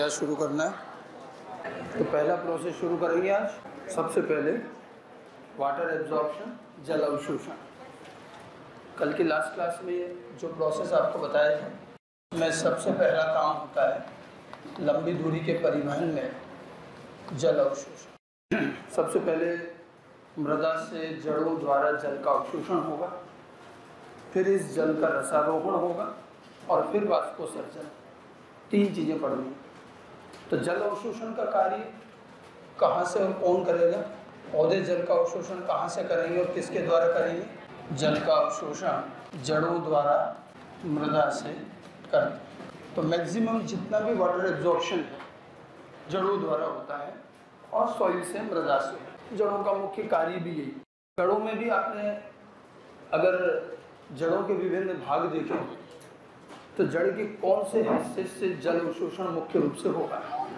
क्या शुरू करना है। तो पहला प्रोसेस शुरू करेंगे आज। सबसे पहले वाटर एब्जॉर्प्शन, जल अवशोषण। कल की लास्ट क्लास में जो प्रोसेस आपको बताया था, उसमें सबसे पहला काम होता है लंबी दूरी के परिवहन में जल अवशोषण। सबसे पहले मृदा से जड़ों द्वारा जल का अवशोषण होगा, फिर इस जल का रसारोहण होगा और फिर वाष्पोत्सर्जन। 3 चीज़ें पढ़नी। तो जल अवशोषण का कार्य कहाँ से और कौन करेगा? पौधे जल का अवशोषण कहाँ से करेंगे और किसके द्वारा करेंगे? जल का अवशोषण जड़ों द्वारा मृदा से करेंगे। तो मैक्सिमम जितना भी वाटर एब्जॉर्प्शन है जड़ों द्वारा होता है और सॉइल से, मृदा से। जड़ों का मुख्य कार्य भी यही। जड़ों में भी आपने अगर जड़ों के विभिन्न भाग देखे तो जड़ के कौन से हिस्से से जल अवशोषण मुख्य रूप से होगा?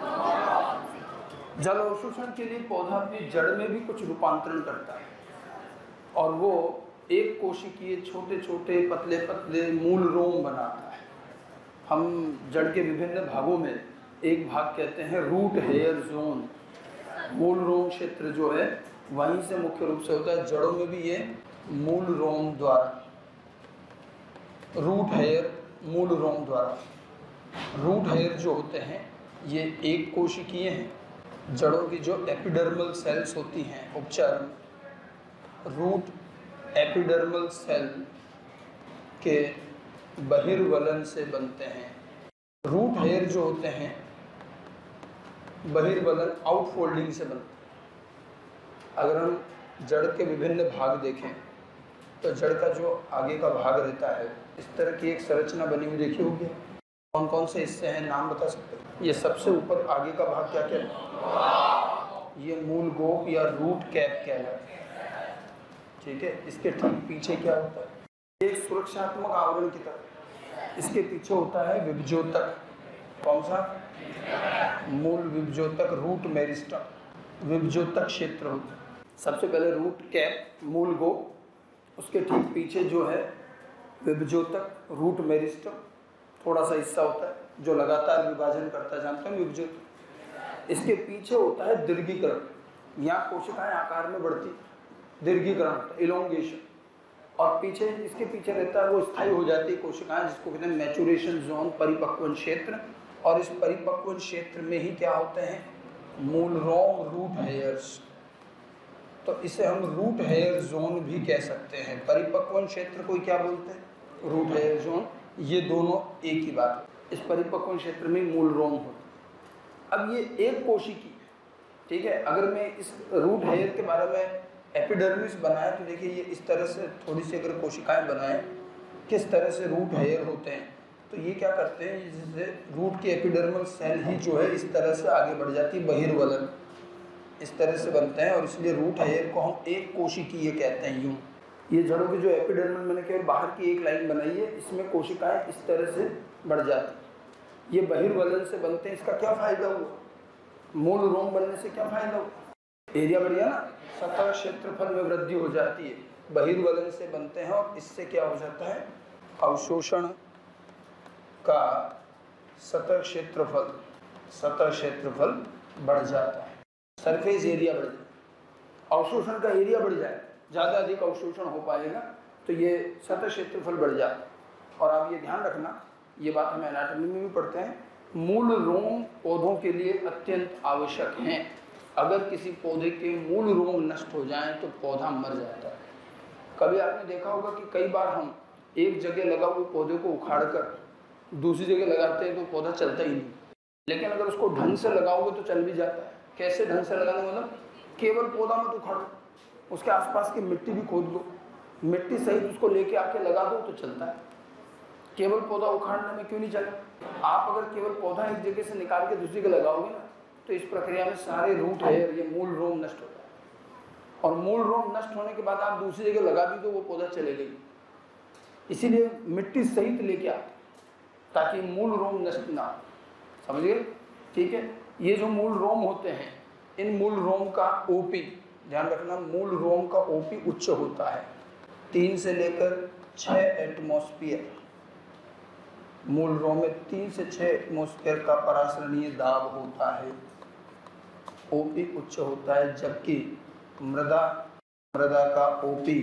जल अवशोषण के लिए पौधा अपनी जड़ में भी कुछ रूपांतरण करता है और वो एक कोशिकीय छोटे छोटे पतले पतले मूल रोम बनाता है। हम जड़ के विभिन्न भागों में एक भाग कहते हैं रूट हेयर जोन। मूल रोम क्षेत्र जो है वहीं से मुख्य रूप से होता है। जड़ों में भी ये मूल रोम द्वारा, रूट हेयर मूल रोम द्वारा। रूट हेयर जो होते हैं ये एक कोशिकीय हैं। जड़ों की जो एपिडर्मल सेल्स होती हैं, उपचर्म, रूट एपिडर्मल सेल के बहिर्वलन से बनते हैं। रूट हेयर जो होते हैं बहिर्वलन आउटफोल्डिंग से बनते हैं। अगर हम जड़ के विभिन्न भाग देखें तो जड़ का जो आगे का भाग रहता है, इस तरह की एक संरचना बनी हुई देखी होगी। कौन कौन से हिस्से हैं, नाम बता सकते हैं? ये सबसे ऊपर आगे का भाग क्या कहलाता है? ये मूल गोप या रूट कैप कहलाता है। ठीक है। इसके ठीक पीछे क्या होता है? एक सुरक्षात्मक आवरण की तरह इसके पीछे होता है विभजोतक। कौन सा? मूल विभजोतक, रूट मेरिस्टम। विभजोतक क्षेत्र होता है। सबसे पहले रूट कैप, मूल गोप, उसके ठीक पीछे जो है विभजोतक, रूट मेरिस्टम, थोड़ा सा हिस्सा होता है जो लगातार विभाजन करता है, जानते हैं विभजोतक। इसके पीछे होता है दीर्घीकरण। यहाँ कोशिकाएं आकार में बढ़ती, दीर्घीकरण होता है, इलोंगेशन। और पीछे, इसके पीछे रहता है वो स्थायी हो जाती है कोशिकाएं, जिसको कहते हैं मैचुरेशन जोन, परिपक्वन क्षेत्र। और इस परिपक्वन क्षेत्र में ही क्या होते हैं? मूल रोम, रूट हेयर्स। तो इसे हम रूट हेयर जोन भी कह सकते हैं। परिपक्वन क्षेत्र को क्या बोलते हैं? Root hair zone. ये दोनों एक ही बात है। इस परिपक्वन क्षेत्र में मूल रोम होता है। अब ये एक कोशिकी, ठीक है। अगर मैं इस रूट हेयर के बारे में एपिडर्मिस बनाए तो देखिए ये इस तरह से थोड़ी सी अगर कोशिकाएं बनाएं, किस तरह से रूट हेयर होते हैं, तो ये क्या करते हैं, जिससे रूट की एपिडर्मल सेल ही जो है इस तरह से आगे बढ़ जाती है, बहिर्वलन इस तरह से बनते हैं। और इसलिए रूट हेयर को हम एक कोशिकीय कहते हैं। यूं ये जड़ों की जो एपिडर्मल, मैंने केवल बाहर की एक लाइन बनाई है, इसमें कोशिकाएं इस तरह से बढ़ जाती, ये बहिर्वलन से बनते हैं। इसका क्या फायदा हुआ? मूल रोम बनने से क्या फायदा हुआ? एरिया बढ़ गया ना, सतह क्षेत्रफल में वृद्धि हो जाती है। बहिर्वलन से बनते हैं और इससे क्या हो जाता है? अवशोषण का सतह क्षेत्रफल बढ़ जाता है, सरफेस एरिया बढ़ जाए, अवशोषण का एरिया बढ़ जाए, ज़्यादा अधिक अवशोषण हो पाएगा, तो ये सतह क्षेत्रफल बढ़ जाता है। और आप ये ध्यान रखना, ये बात हमें एनाटॉमी में भी पढ़ते हैं, मूल रोम पौधों के लिए अत्यंत आवश्यक हैं। अगर किसी पौधे के मूल रोम नष्ट हो जाएं तो पौधा मर जाता है। कभी आपने देखा होगा कि कई बार हम एक जगह लगा हुए पौधे को उखाड़ कर दूसरी जगह लगाते हैं तो पौधा चलता ही नहीं। लेकिन अगर उसको ढंग से लगाओगे तो चल भी जाता है। कैसे ढंग से लगाना? मतलब केवल पौधा मत उखाड़ो, उसके आसपास की मिट्टी भी खोद लो, मिट्टी सहित उसको लेके आके लगा दो तो चलता है। केवल पौधा उखाड़ने में क्यों नहीं चला? आप अगर केवल पौधा एक जगह से निकाल के दूसरी जगह लगाओगे ना, तो इस प्रक्रिया में सारे रूट हेयर, ये मूल रोम नष्ट होता है। और मूल रोम नष्ट होने के बाद आप दूसरी जगह लगा दी तो वो पौधा चलेगा ही। इसीलिए मिट्टी सहित लेके आते ताकि मूल रोम नष्ट ना हो। समझ गए? ठीक है। ये जो मूल रोम होते हैं, इन मूल रोम का ओपी, ध्यान रखना, मूल रोम का ओपी उच्च होता है, 3 से लेकर 6 एटमॉस्फेयर। मूल रोम में 3 से 6 एटमॉस्फेयर का परासरणीय दाब होता है, ओपी उच्च होता है, जबकि मृदा का ओपी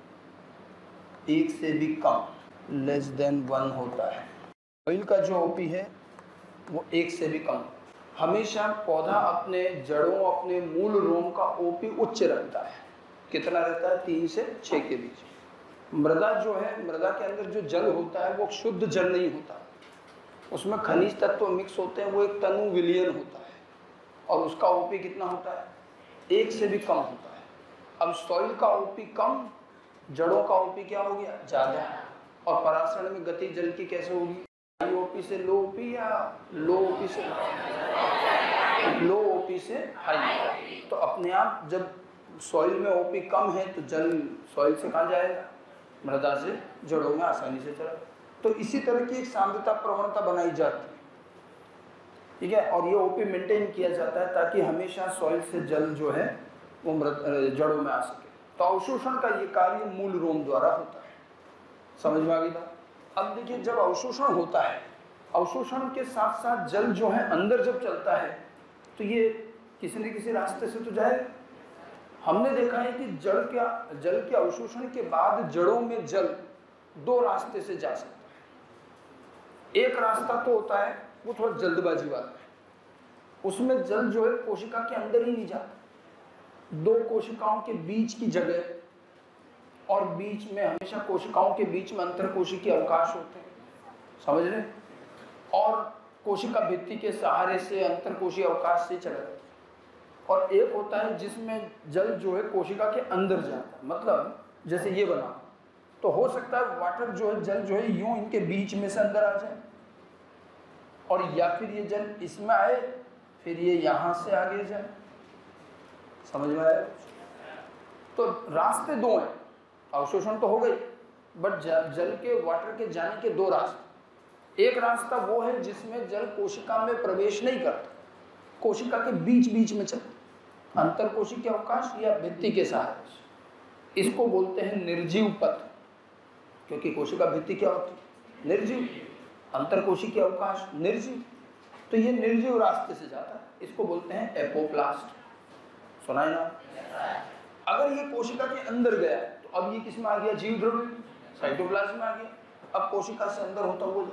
1 से भी कम, लेस देन 1 होता है। सॉइल का जो ओपी है वो 1 से भी कम। हमेशा पौधा अपने जड़ों, अपने मूल रोम का ओपी उच्च रखता है। कितना रहता है? 3 से 6 के बीच। मृदा जो है, मृदा के अंदर जो जल होता है वो शुद्ध जल नहीं होता, उसमें खनिज तत्व मिक्स होते हैं, वो एक तनु विलयन होता है और उसका ओपी कितना होता है? 1 से भी कम होता है। अब सॉइल का ओपी कम, जड़ों का ओपी क्या हो गया? ज़्यादा। और परासरण में गति जल की कैसे होगी? हाई ओपी से लो ओपी या लो ओपी से लो ओपी से हाई। तो अपने आप जब सॉइल में ओपी कम है तो जल सॉइल से कहाँ जाएगा? मृदा से जड़ों में आसानी से चला। तो इसी तरह की एक सांद्रता प्रवणता बनाई जाती है, ठीक है। और ये ओपी मेंटेन किया जाता है ताकि हमेशा सॉइल से जल जो है वो जड़ों में आ सके। तो अवशोषण का ये कार्य मूल रोम द्वारा होता है। समझ में आ गई बात? अब देखिए, जब अवशोषण होता है, अवशोषण के साथ साथ जल जो है अंदर जब चलता है तो ये किसी न किसी रास्ते से तो जाएगा। हमने देखा है कि जल के अवशोषण के बाद जड़ों में जल 2 रास्ते से जा सकता है। एक रास्ता तो होता है वो थोड़ा जल्दबाजी वाला है, उसमें जल जो है कोशिका के अंदर ही नहीं जाता। 2 कोशिकाओं के बीच की जगह, और बीच में हमेशा कोशिकाओं के बीच में अंतर कोशिकीय अवकाश होते हैं, समझ रहे? और कोशिका भित्ति के सहारे से अंतर कोशिकीय अवकाश से चला जाता है। और एक होता है जिसमें जल जो है कोशिका के अंदर जाता है, मतलब जैसे ये बना, तो हो सकता है वाटर जो है, जल जो है यूं इनके बीच में से अंदर आ जाए, और या फिर ये जल इसमें आए, फिर ये यहाँ से आगे जाए। समझ में आया? तो रास्ते 2 हैं। अवशोषण तो हो गई, बट जल के, वाटर के जाने के 2 रास्ते। एक रास्ता वो है जिसमें जल कोशिका में प्रवेश नहीं करता, कोशिका के बीच बीच में चलता, अंतर कोशिकीय अवकाश या भित्ति के सहारे से। इसको बोलते हैं निर्जीव पथ, क्योंकि कोशिका भित्ति क्या होती है? निर्जीव। अंतर कोशिकीय अवकाश निर्जीव। तो ये निर्जीव रास्ते से जाता है, इसको बोलते हैं एपोप्लास्ट। सुना है ना? अगर ये कोशिका के अंदर गया तो अब ये किस में आ गया? जीव द्रव्य, साइटोप्लाज्म में आ गया। अब कोशिका से अंदर होता हुआ,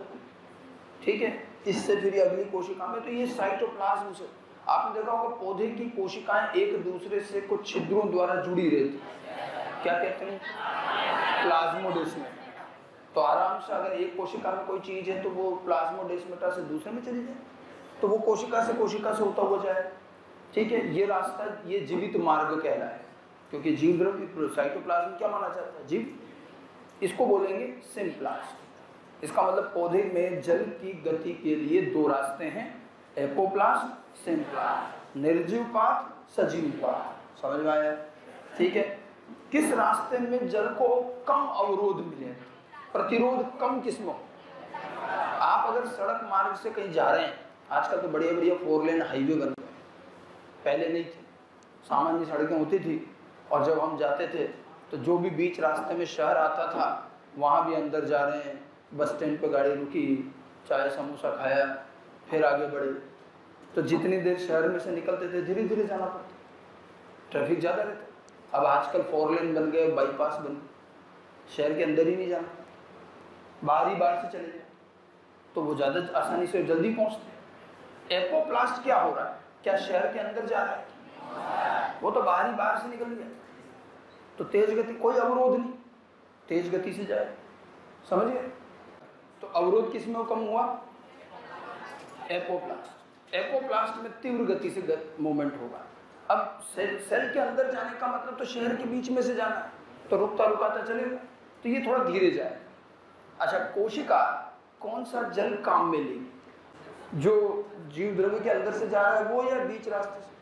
ठीक है, इससे फिर अगली कोशिका में, तो ये साइटोप्लाज्म से। आपने देखा होगा पौधे की कोशिकाएं एक दूसरे से कुछ छिद्रों द्वारा जुड़ी रहती, क्या कहते हैं? प्लाज्मोडेस्मेटा। तो आराम से अगर एक कोशिका में कोई चीज है तो वो प्लाज्मोडेस्मेटा से दूसरे में चली जाए, तो वो कोशिका से होता हुआ जाए, ठीक है। ये रास्ता, ये जीवित मार्ग कहला है, क्योंकि जीव द्रव्य, साइटोप्लाज्म क्या माना जाता है? जीव। इसको बोलेंगे सिम्प्लास्ट। इसका मतलब पौधे में जल की गति के लिए 2 रास्ते हैं, एपोप्लास्ट, सिम्प्लास्ट। निर्जीव पाथ, सजीव पाथ। समझ में आया? ठीक है। किस रास्ते में जल को कम अवरोध मिले, प्रतिरोध कम किस में? आप अगर सड़क मार्ग से कहीं जा रहे हैं, आजकल तो बढ़िया बढ़िया 4 लेन हाईवे बन गए, पहले नहीं थे, सामान्य सड़कें होती थी। और जब हम जाते थे तो जो भी बीच रास्ते में शहर आता था, वहाँ भी अंदर जा रहे हैं, बस स्टैंड पे गाड़ी रुकी, चाय समोसा खाया, फिर आगे बढ़े। तो जितनी देर शहर में से निकलते थे धीरे धीरे जाना पड़ता, ट्रैफिक ज़्यादा रहता। अब आजकल 4 लेन बन गए, बाईपास बन गए, शहर के अंदर ही नहीं जाना, बाहर ही बाहर से चले जाए, तो वो ज़्यादा आसानी से जल्दी पहुँचते। एपोप्लास्ट क्या हो रहा है? क्या शहर के अंदर जा रहा है? वो तो बाहर ही बाहर से निकल गया, तो तेज गति, कोई अवरोध नहीं, तेज गति से जाए। समझ गए? तो अवरोध किस में कम हुआ? एपोप्लास्ट। एपोप्लास्ट में तीव्र गति से मूवमेंट होगा। अब सेल के अंदर जाने का मतलब तो शहर के बीच में से जाना है, तो रुकता रुकाता चलेगा, तो ये थोड़ा धीरे जाए। अच्छा, कोशिका कौन सा जल काम में लेगी? जो जीव द्रव्य के अंदर से जा रहा है वो, या बीच रास्ते से?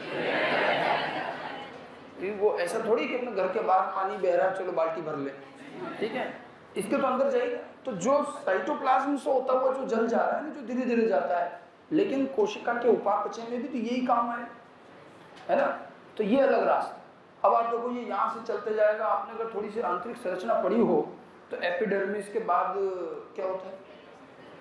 वो ऐसा थोड़ी कि अपने घर के बाहर पानी बह रहा है, चलो बाल्टी भर ले, ठीक है, इसके तो अंदर जाएगा। तो जो साइटोप्लाज्म से होता हुआ जो जल जा रहा है ना, जो धीरे धीरे जाता है, लेकिन कोशिका के उपापचय में भी तो यही काम है ना। तो ये अलग रास्ता। अब आप देखो, ये यहाँ से चलते जाएगा। आपने अगर थोड़ी सी आंतरिक संरचना पढ़ी हो तो एपिडर्मिस के बाद क्या होता है?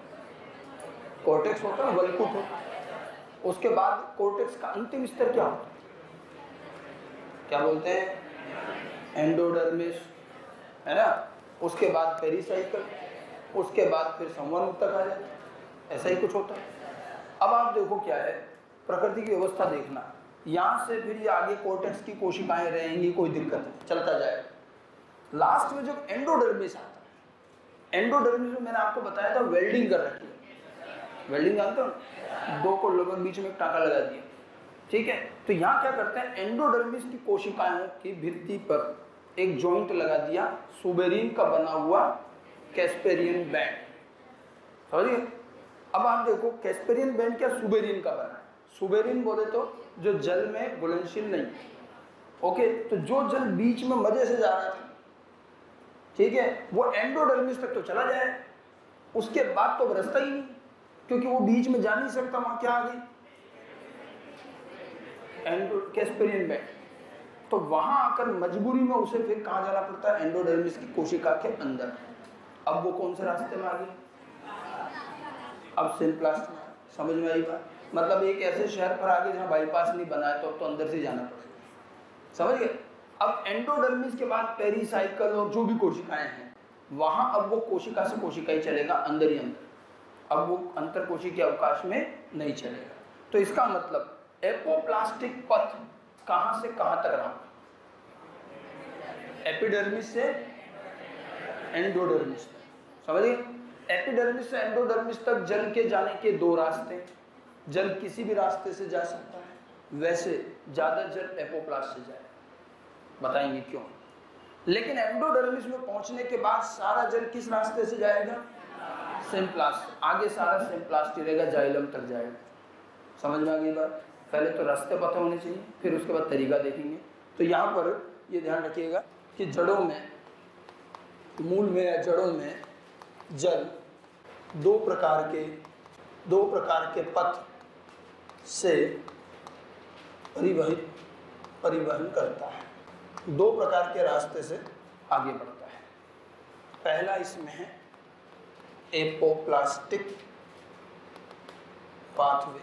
कॉर्टेक्स होता है, वल्कुट होता है। उसके बाद कॉर्टेक्स का अंतिम स्तर क्या होता है? क्या बोलते हैं? एंडोडर्मिस, है ना। उसके बाद पेरिसाइकल, उसके बाद फिर संवहन तक आ जाता है, ऐसा ही कुछ होता है। अब आप देखो क्या है, प्रकृति की व्यवस्था देखना, यहाँ से फिर ये आगे कॉर्टेक्स की कोशिकाएं रहेंगी, कोई दिक्कत नहीं, चलता जाएगा। लास्ट में जब एंडोडर्मिस आता है, एंडोडर्मिस में मैंने आपको बताया था वेल्डिंग कर रखी है। वेल्डिंग जानते हो? दो को लगभग बीच में एक टाँका लगा दिया, ठीक है। तो यहाँ क्या करते हैं, एंडोडर्मिस की कोशिकाओं की भित्ति पर एक जॉइंट लगा दिया, सुबेरिन का बना हुआ कैस्पेरियन बैंड, समझिए। अब आप देखो कैस्पेरियन बैंड क्या सुबेरिन का बना है। सुबेरिन बोले तो जो जल में घुलनशील नहीं, ओके। तो जो जल बीच में मजे से जा रहा था, ठीक है, वो एंडोडर्मिस तक तो चला जाए, उसके बाद तो रास्ता ही नहीं, क्योंकि वो बीच में जा नहीं सकता। वहां क्या आ गई? Casparian band. तो वहां आकर मजबूरी में उसे फिर कहाँ जाना पड़ता है? एंडोडर्मिस की कोशिका के अंदर। अब वो कौन से रास्ते में आ गई? अब सिम्प्लास्ट में। समझ में आई बात? मतलब एक ऐसे शहर पर आ गए जहाँ बाईपास नहीं बना है, तो अंदर से जाना पड़ेगा, समझ गए। अब एंडोडर्मिस के बाद पेरिसाइकल और जो भी कोशिकाएं हैं, वहां अब वो कोशिका से कोशिका ही चलेगा, अंदर ही अंदर। अब वो अंतर कोशिकीय अवकाश में नहीं चलेगा। तो इसका मतलब एपोप्लास्टिक पथ कहां से कहां तक रहा? एपिडर्मिस से एंडोडर्मिस तक, समझिए। एपिडर्मिस से एंडोडर्मिस तक जल के जाने के दो रास्ते, जल किसी भी रास्ते से जा सकता है, वैसे ज्यादा जल एपोप्लास्ट से जाए, बताएंगे क्यों। लेकिन एंडोडर्मिस में पहुंचने के बाद सारा जल किस रास्ते से जाएगा? सिम्प्लास्ट। आगे सारा सिम्प्लास्ट ही रहेगा, जाइलम तक जाएगा। समझ में आ गई बात? पहले तो रास्ते पता होने चाहिए, फिर उसके बाद तरीका देखेंगे। तो यहाँ पर ये ध्यान रखिएगा कि जड़ों में, मूल में या जड़ों में जल दो प्रकार के पथ से परिवहन करता है, दो प्रकार के रास्ते से आगे बढ़ता है। पहला इसमें है एपोप्लास्टिक पाथवे,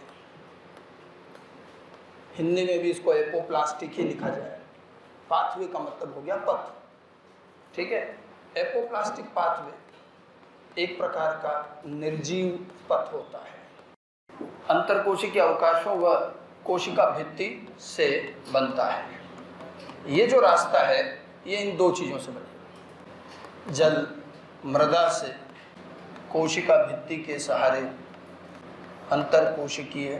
हिंदी में भी इसको एपोप्लास्टिक ही लिखा जाए। पाथवे का मतलब हो गया पथ, ठीक है। एपोप्लास्टिक पाथवे एक प्रकार का निर्जीव पथ होता है, अंतरकोशिकीय अवकाशों व कोशिका भित्ति से बनता है। ये जो रास्ता है ये इन दो चीज़ों से बनेगा, जल मृदा से कोशिका भित्ति के सहारे अंतरकोशिकीय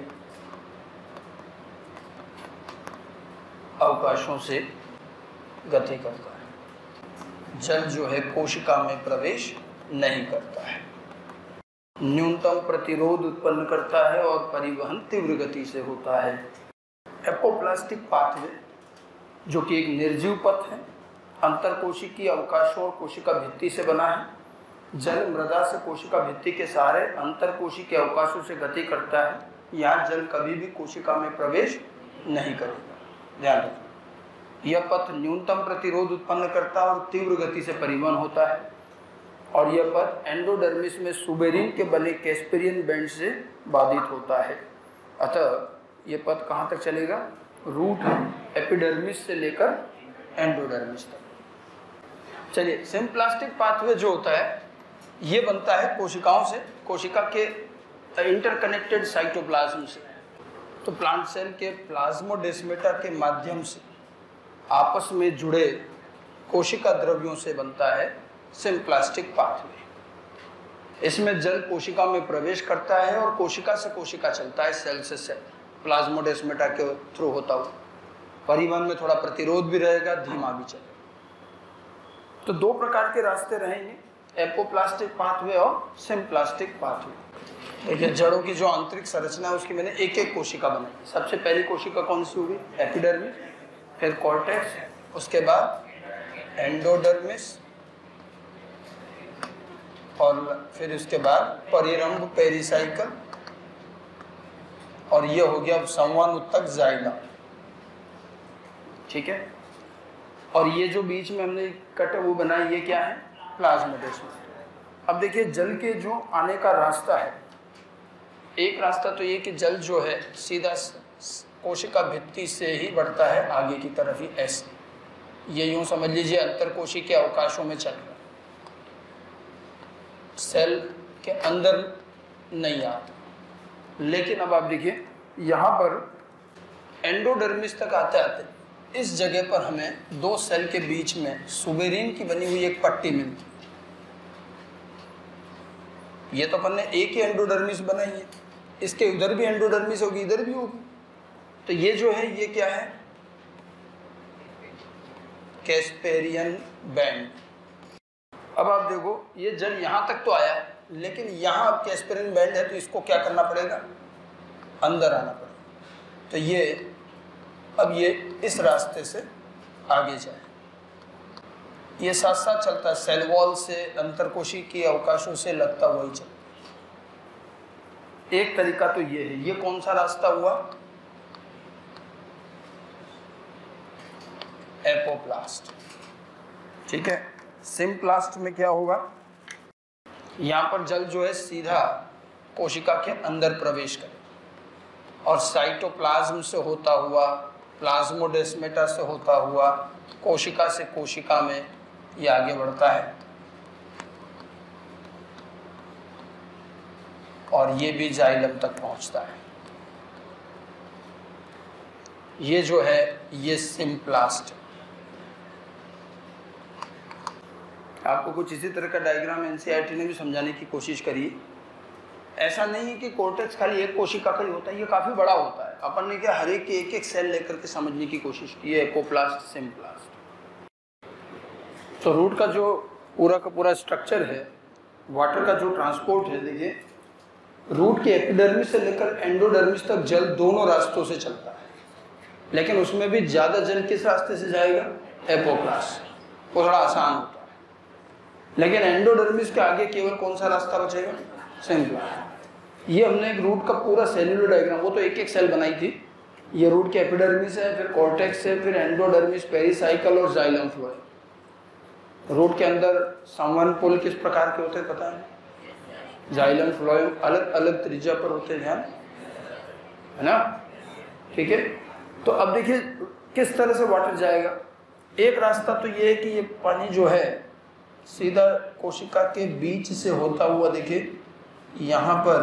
अवकाशों से गति करता है। जल जो है कोशिका में प्रवेश नहीं करता है, न्यूनतम प्रतिरोध उत्पन्न करता है और परिवहन तीव्र गति से होता है। एपोप्लास्टिक पाथवे जो कि एक निर्जीव पथ है, अंतरकोशिकीय अवकाशों और कोशिका भित्ति से बना है। जल मृदा से कोशिका भित्ति के सहारे अंतरकोशिकीय अवकाशों से गति करता है। यहाँ जल कभी भी कोशिका में प्रवेश नहीं करेगा, ध्यान रखें। यह पथ न्यूनतम प्रतिरोध उत्पन्न करता है और तीव्र गति से परिवहन होता है। और यह पथ एंडोडर्मिस में सुबेरिन के बने कैस्पेरियन बैंड से बाधित होता है। अतः यह पथ कहाँ तक चलेगा? रूट एपिडर्मिस से लेकर एंडोडर्मिस तक। चलिए, सिम्प्लास्टिक पाथवे जो होता है ये बनता है कोशिकाओं से, कोशिका के इंटरकनेक्टेड साइटोप्लाज्म से। तो प्लांट सेल के प्लाज्मोडेस्माटा के माध्यम से आपस में जुड़े कोशिका द्रव्यों से बनता है सिम्प्लास्टिक पाथवे। इसमें जल कोशिका में प्रवेश करता है और कोशिका से कोशिका चलता है, सेल से सेल, प्लाज्मोडेस्माटा के थ्रू होता हुआ। परिवहन में थोड़ा प्रतिरोध भी रहेगा, धीमा भी चलेगा। तो दो प्रकार के रास्ते रहेंगे, एपोप्लास्टिक पाथवे और सिम्प्लास्टिक पाथवे। देखिए, जड़ों की जो आंतरिक संरचना है उसकी मैंने एक एक कोशिका बनाई। सबसे पहली कोशिका कौन सी होगी? एपिडर्मिस, फिर कॉर्टेक्स, उसके बाद एंडोडर्मिस और फिर उसके बाद परिरंभ पेरिसाइकल, और ये हो गया संवहन उत्तक जाइलम, ठीक है। और ये जो बीच में हमने कट वो बनाई, ये क्या है? प्लाज्मोडेस्माटा। अब देखिए, जल के जो आने का रास्ता है एक रास्ता तो ये कि जल जो है सीधा कोशिका भित्ति से ही बढ़ता है आगे की तरफ ही, ऐसे ये यूं समझ लीजिए अंतर कोशिकीय अवकाशों में चल रहा है, सेल के अंदर नहीं आता। लेकिन अब आप देखिए यहाँ पर एंडोडर्मिस तक आते आते इस जगह पर हमें दो सेल के बीच में सुबेरिन की बनी हुई एक पट्टी मिलती है। ये तो अपन ने एक ही एंडोडर्मिस बनाई है, इसके उधर भी एंडोडर्मिस होगी, इधर भी होगी। तो ये जो है ये क्या है, कैस्पेरियन बैंड। अब आप देखो ये जल यहाँ तक तो आया, लेकिन यहाँ अब कैस्पेरियन बैंड है तो इसको क्या करना पड़ेगा, अंदर आना पड़ेगा। तो ये अब ये इस रास्ते से आगे जाए, ये साथ साथ चलता है, सेल वॉल से अंतरकोशिकीय अवकाशों से लगता हुआ ही चलता। एक तरीका तो ये है। ये कौन सा रास्ता हुआ, एपोप्लास्ट। ठीक है, सिम्प्लास्ट में क्या होगा, यहाँ पर जल जो है सीधा कोशिका के अंदर प्रवेश करे और साइटोप्लाज्म से होता हुआ, प्लाज्मोडेस्मेटा से होता हुआ कोशिका से कोशिका में ये आगे बढ़ता है और ये भी जाइलम तक पहुंचता है। ये जो है ये सिम्प्लास्ट है। आपको कुछ इसी तरह का डायग्राम एनसीईआरटी ने भी समझाने की कोशिश करी। ऐसा नहीं है कि कोर्टेक्स खाली एक कोशिका का ही होता है, ये काफ़ी बड़ा होता है। अपन ने क्या हर एक के एक एक सेल लेकर के समझने की कोशिश की है, एपोप्लास्ट, सिम्प्लास्ट। तो रूट का जो पूरा का पूरा स्ट्रक्चर है, वाटर का जो ट्रांसपोर्ट है, देखिए रूट के एपिडर्मिस से लेकर एंडोडर्मिस तक जल दोनों रास्तों से चलता है, लेकिन उसमें भी ज़्यादा जल किस रास्ते से जाएगा, एपोप्लास्ट, वो थोड़ा आसान होता है। लेकिन एंडोडर्मिस के आगे केवल कौन सा रास्ता बचेगा, सिम्प्लास्ट। ये हमने एक रूट का पूरा सेल्यूलर डायग्राम, वो तो एक एक सेल बनाई थी। ये रूट के एपिडर्मिस है, फिर कॉर्टेक्स है, फिर एंडोडर्मिस, पेरिसाइकल और जाइलम फ्लोएम। रूट के अंदर संवहन पोल किस प्रकार के होते हैं पता है, जाइलम फ्लोएम अलग अलग त्रिज्या पर होते हैं, ध्यान है ना। ठीक है, तो अब देखिए किस तरह से वाटर जाएगा। एक रास्ता तो ये है कि ये पानी जो है सीधा कोशिका के बीच से होता हुआ, देखिए यहाँ पर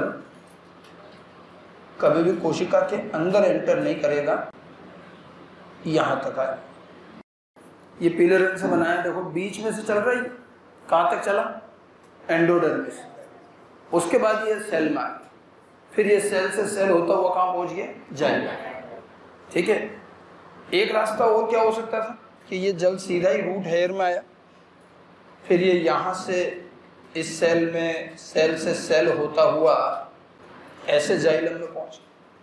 कभी भी कोशिका के अंदर एंटर नहीं करेगा, यहाँ तक आए। ये पीले रंग से बनाया, देखो बीच में से चल रहा है, कहाँ तक चला, एंडोडर्मिस। उसके बाद ये सेल में आ गया, फिर ये सेल से सेल होता हुआ कहाँ पहुँच गया, जाएगा। ठीक है, एक रास्ता और क्या हो सकता था कि ये जल सीधा ही रूट हेयर में आया, फिर ये यहाँ से इस सेल में, सेल से सेल होता हुआ ऐसे जाइलम में पहुंचा।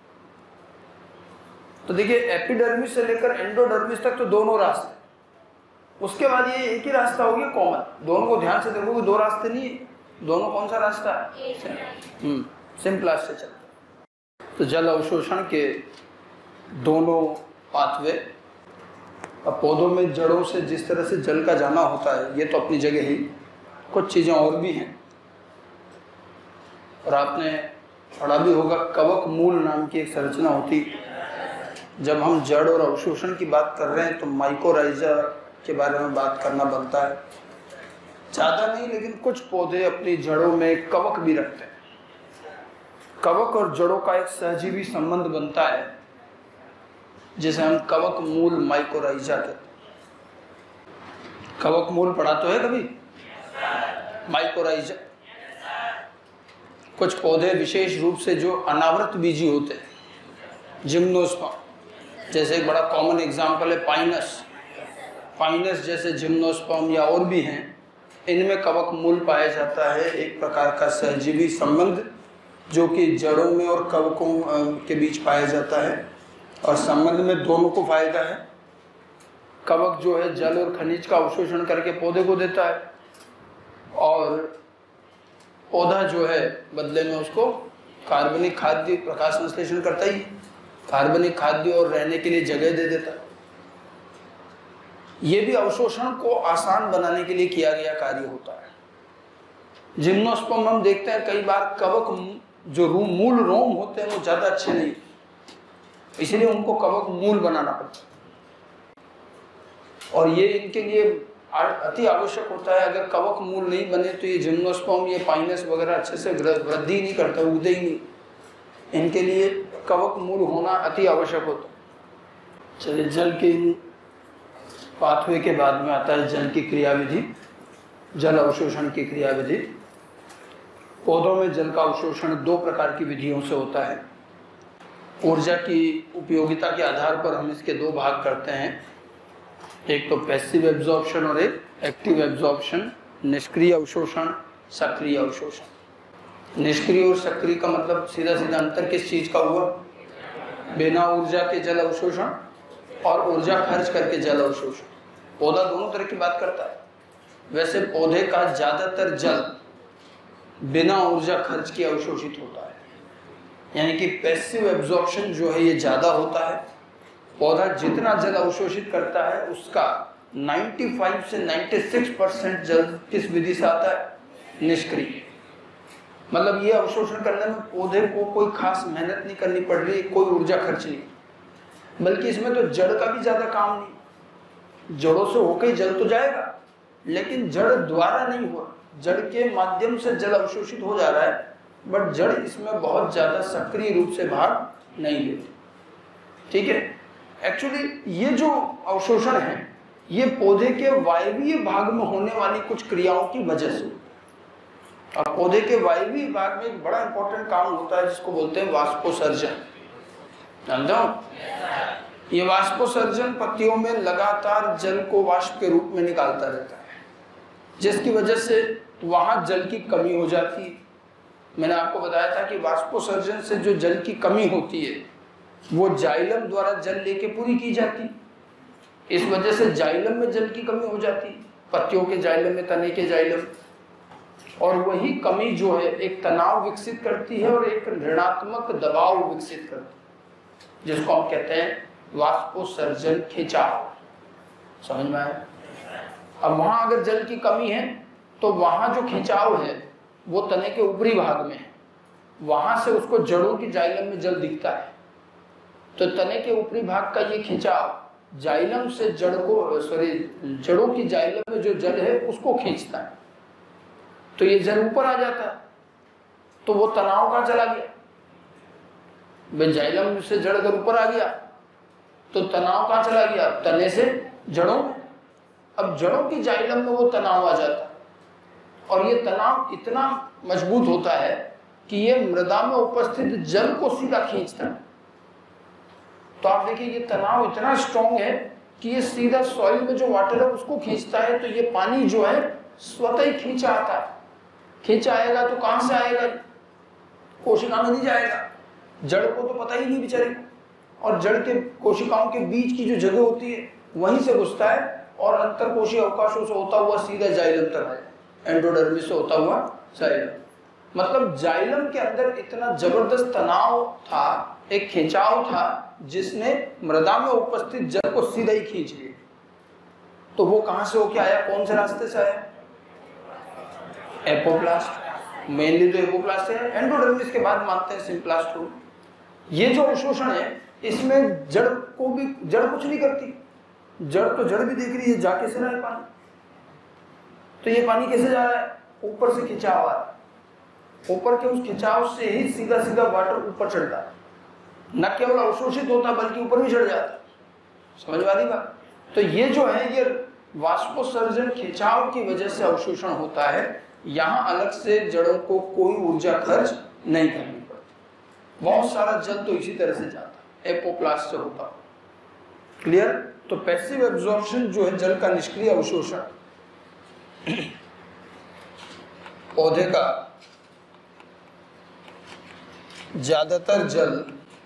तो देखिए एपिडर्मिस से लेकर एंडोडर्मिस तक तो दोनों रास्ते, उसके बाद ये एक ही रास्ता हो गया कॉमन। दोनों को ध्यान से देखोगे, दो रास्ते नहीं है, दोनों कौन सा रास्ता है, सिम्प्लास्ट से चलता। तो जल अवशोषण के दोनों पाथवे। अब पौधों में जड़ों से जिस तरह से जल का जाना होता है, ये तो अपनी जगह ही, कुछ चीज़ें और भी हैं। और आपने पढ़ा भी होगा, कवक मूल नाम की एक संरचना होती। जब हम जड़ और अवशोषण की बात कर रहे हैं तो माइकोराइजा के बारे में बात करना बनता है। ज़्यादा नहीं, लेकिन कुछ पौधे अपनी जड़ों में कवक भी रखते हैं। कवक और जड़ों का एक सहजीवी संबंध बनता है, जिसे हम कवक मूल माइकोराइजा कहते हैं। कवक मूल पढ़ा तो है कभी, माइकोराइजा। कुछ पौधे विशेष रूप से जो अनावृत बीजी होते हैं, जिम्नोस्पर्म, जैसे एक बड़ा कॉमन एग्जाम्पल है पाइनस। पाइनस जैसे जिम्नोस्पर्म या और भी हैं, इनमें कवक मूल पाया जाता है। एक प्रकार का सहजीवी संबंध जो कि जड़ों में और कवकों के बीच पाया जाता है, और संबंध में दोनों को फायदा है। कवक जो है जल और खनिज का अवशोषण करके पौधे को देता है, और पौधा जो है बदले में उसको कार्बनिक खाद्य, प्रकाश संश्लेषण करता ही, कार्बनिक खाद्य और रहने के लिए जगह दे देता है। ये भी अवशोषण को आसान बनाने के लिए किया गया कार्य होता है। जिम्नोस्पर्म हम देखते हैं कई बार कवक जो मूल रोम होते हैं वो ज़्यादा अच्छे नहीं, इसलिए उनको कवक मूल बनाना पड़ता है। और ये इनके लिए अति आवश्यक होता है। अगर कवक मूल नहीं बने तो ये जिम्नोस्पर्म, ये पाइनस वगैरह अच्छे से वृद्धि नहीं करता, उगते ही नहीं। इनके लिए कवक मूल होना अति आवश्यक होता है। चलिए, जल के पाथवे के बाद में आता है जल की क्रियाविधि, जल अवशोषण की क्रियाविधि। पौधों में जल का अवशोषण दो प्रकार की विधियों से होता है। ऊर्जा की उपयोगिता के आधार पर हम इसके दो भाग करते हैं, एक तो पैसिव एब्जॉर्प्शन और एक एक्टिव एब्जॉर्प्शन। निष्क्रिय अवशोषण, सक्रिय अवशोषण। निष्क्रिय और सक्रिय का मतलब सीधा सीधा अंतर किस चीज का हुआ? बिना ऊर्जा के जल अवशोषण और ऊर्जा खर्च करके जल अवशोषण। पौधा दोनों तरह की बात करता है। वैसे पौधे का ज्यादातर जल बिना ऊर्जा खर्च के अवशोषित होता है, यानी कि पैसिव एब्जॉर्प्शन जो है ये ज्यादा होता है। पौधा जितना जल अवशोषित करता है उसका 95 से 96% जल किस विधि से आता है? निष्क्रिय। मतलब ये अवशोषण करने में पौधे को कोई खास मेहनत नहीं करनी पड़ रही, कोई ऊर्जा खर्च नहीं, बल्कि इसमें तो जड़ का भी ज्यादा काम नहीं। जड़ों से होकर जल तो जाएगा, लेकिन जड़ द्वारा नहीं हुआ, जड़ के माध्यम से जल अवशोषित हो जा रहा है, बट जड़ इसमें बहुत ज्यादा सक्रिय रूप से भाग नहीं लेती। ठीक है। एक्चुअली ये जो अवशोषण है ये पौधे के वायवीय भाग में होने वाली कुछ क्रियाओं की वजह से। और पौधे के वायवीय भाग में एक बड़ा इंपॉर्टेंट काम होता है जिसको बोलते हैं वाष्पोसर्जन। जानते हो? ये वाष्पोसर्जन पत्तियों में लगातार जल को वाष्प के रूप में निकालता रहता है, जिसकी वजह से वहां जल की कमी हो जाती है। मैंने आपको बताया था कि वाष्पोसर्जन से जो जल की कमी होती है वो जाइलम द्वारा जल लेके पूरी की जाती। इस वजह से जाइलम में जल की कमी हो जाती, पत्तियों के जाइलम में, तने के जाइलम। और वही कमी जो है एक तनाव विकसित करती है और एक ऋणात्मक दबाव विकसित करती है, जिसको हम कहते हैं वाष्पोसर्जन खिंचाव। समझ में आया? अब वहां अगर जल की कमी है तो वहां जो खिंचाव है वो तने के ऊपरी भाग में है, वहां से उसको जड़ों की जाइलम में जल दिखता है। तो तने के ऊपरी भाग का ये खिंचाव जाइलम से जड़ों की जाइलम में जो जल है उसको खींचता है, तो ये जल ऊपर आ जाता है। तो वो तनाव कहाँ चला गया? भाई जाइलम से जड़ अगर ऊपर आ गया तो तनाव कहाँ चला गया? तने से जड़ों में। अब जड़ों की जाइलम में वो तनाव आ जाता है, और ये तनाव इतना मजबूत होता है कि ये मृदा में उपस्थित जल को सीधा खींचता है। तो आप देखिए ये तनाव इतना स्ट्रॉन्ग है कि ये सीधा सॉइल में जो वाटर है उसको खींचता है। तो ये पानी जो है स्वतः ही खींचा आता है। खींचा आएगा तो कहां से आएगा? कोशिका में नहीं जाएगा, जड़ को तो पता ही नहीं बेचारे। और जड़ के कोशिकाओं के बीच की जो जगह होती है वहीं से घुसता है और अंतर कोशीय अवकाशों से होता हुआ सीधा जाइलम तक आएगा, एंडोडर्मिस से होता हुआ जाइलम। मतलब जाइलम के अंदर इतना जबरदस्त तनाव था, एक खिंचाव था, जिसने मृदा में उपस्थित जल को सीधा ही खींच लिया। तो वो कहां से होके आया? कौन से रास्ते से आया? एपोप्लास्ट। मेनली तो एपोप्लास्ट है, एंडोडर्मिस के बाद मानते हैं सिम्प्लास्ट को। ये जो अवशोषण है इसमें जड़ कुछ नहीं करती। जड़ तो जड़ भी देख रही है, जाके से रहा है पानी। तो ये पानी कैसे जा रहा है? ऊपर से खिंचाव आ रहा है, ऊपर के उस खिंचाव से ही सीधा सीधा वाटर ऊपर चढ़ता है। न केवल अवशोषित होता बल्कि ऊपर भी चढ़ जाता। समझ वाली बात? तो ये जो है ये वाष्पोसर्जन खिंचाव की वजह से अवशोषण होता है। यहाँ अलग से जड़ों को कोई ऊर्जा खर्च नहीं करनी पड़ती। बहुत सारा जल तो इसी तरह से जाता है, एपोप्लास्ट से होता। क्लियर? तो पैसिव एब्जॉर्प्शन जो है जल का निष्क्रिय अवशोषण, पौधे का ज्यादातर जल,